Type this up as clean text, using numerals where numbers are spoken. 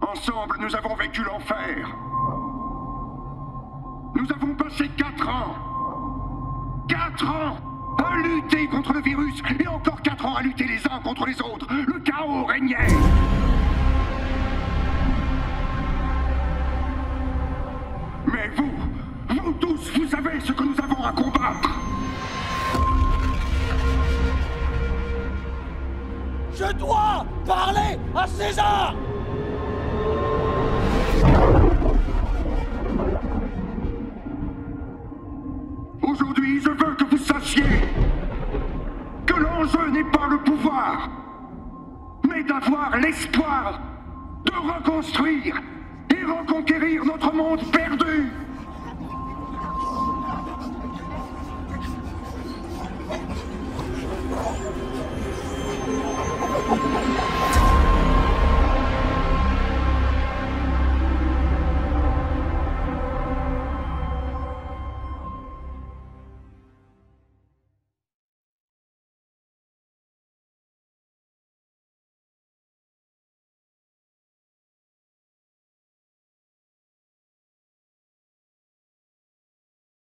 Ensemble, nous avons vécu l'enfer. Nous avons passé 4 ans. 4 ans à lutter contre le virus et encore 4 ans à lutter les uns contre les autres. Le chaos régnait. Mais vous tous, vous savez ce que nous avons à combattre. Je dois parler à César! Aujourd'hui, je veux que vous sachiez que l'enjeu n'est pas le pouvoir, mais d'avoir l'espoir de reconstruire et reconquérir notre monde perdu.